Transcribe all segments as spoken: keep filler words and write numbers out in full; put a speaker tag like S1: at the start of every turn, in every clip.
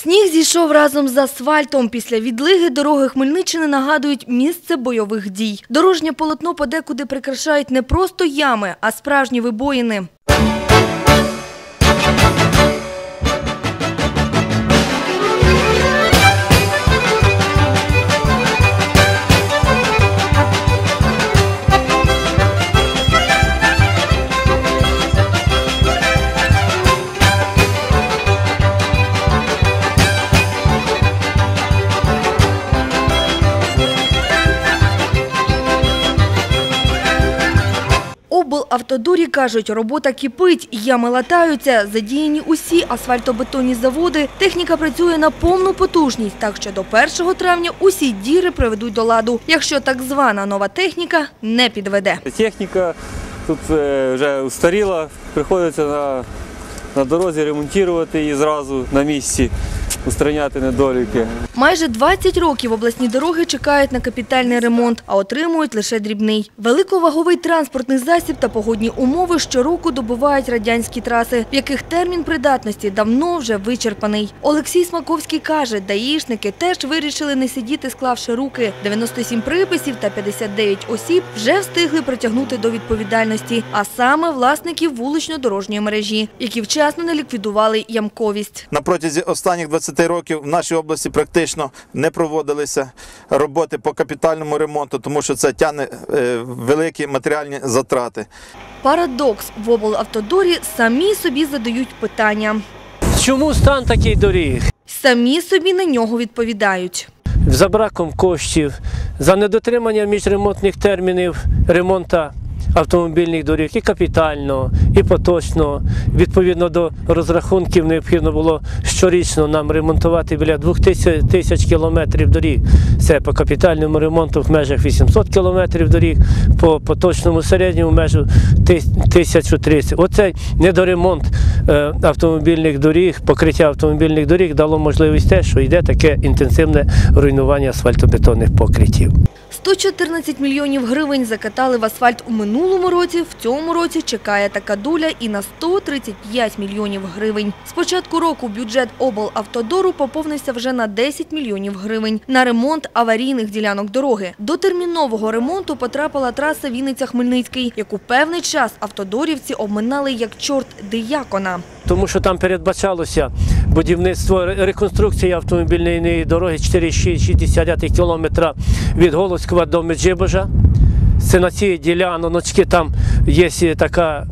S1: Сніг зійшов разом з асфальтом. Після відлиги дороги Хмельниччини нагадують місце бойових дій. Дорожнє полотно подекуди прикрашають не просто ями, а справжні вибоїни. Облавтодорі кажуть, робота кипить, ями латаються, задіяні усі асфальтобетонні заводи. Техніка працює на повну потужність, так що до першого травня усі діри приведуть до ладу, якщо так звана нова техніка не підведе.
S2: Техніка тут вже устаріла, приходиться на, на дорозі ремонтувати її зразу на місці, устраняти недоліки.
S1: Майже двадцять років обласні дороги чекають на капітальний ремонт, а отримують лише дрібний. Великоваговий транспортний засіб та погодні умови щороку добувають радянські траси, в яких термін придатності давно вже вичерпаний. Олексій Смаковський каже, даїшники теж вирішили не сидіти, склавши руки. дев'яносто сім приписів та п'ятдесят дев'ять осіб вже встигли притягнути до відповідальності, а саме власників вулично-дорожньої мережі, які вчасно не ліквідували ямковість.
S3: На протязі останніх двадцяти років в нашій області практично не проводилися роботи по капітальному ремонту, тому що це тягне великі матеріальні затрати.
S1: Парадокс. В облавтодорі самі собі задають питання.
S4: Чому стан такий доріг?
S1: Самі собі на нього відповідають.
S4: За браком коштів, за недотримання міжремонтних термінів ремонту автомобільних доріг і капітального, і поточного. Відповідно до розрахунків необхідно було щорічно нам ремонтувати біля двох тисяч кілометрів доріг. Це по капітальному ремонту в межах вісімсот кілометрів доріг, по поточному середньому в межах тисячу тридцять. Оцей недоремонт автомобільних доріг, покриття автомобільних доріг дало можливість те, що йде таке інтенсивне руйнування асфальтобетонних покриттів.
S1: сто чотирнадцять мільйонів гривень закатали в асфальт у минулому році, в цьому році чекає така доля і на сто тридцять п'ять мільйонів гривень. З початку року бюджет облавтодору поповнився вже на десять мільйонів гривень на ремонт аварійних ділянок дороги. До термінового ремонту потрапила траса Вінниця-Хмельницький, яку певний час автодорівці обминали як чорт диякона.
S4: Тому що там передбачалося будівництво, реконструкція автомобільної дороги чотири цілих шістдесят дев'ять кілометра від Голоскова до Меджибожа. Це на цій діляночці там є така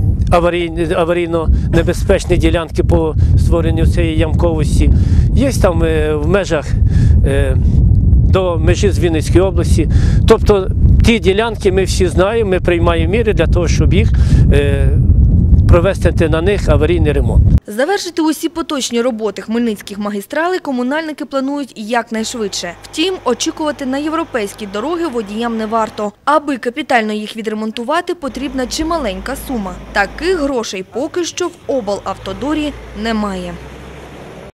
S4: аварійно-небезпечні ділянки по створенню цієї ямковості. Є там в межах до межі з Вінницької області. Тобто ті ділянки ми всі знаємо, ми приймаємо міри для того, щоб їх провести на них аварійний ремонт.
S1: Завершити усі поточні роботи хмельницьких магістралей комунальники планують якнайшвидше. Втім, очікувати на європейські дороги водіям не варто. Аби капітально їх відремонтувати, потрібна чималенька сума. Таких грошей поки що в облавтодорі немає.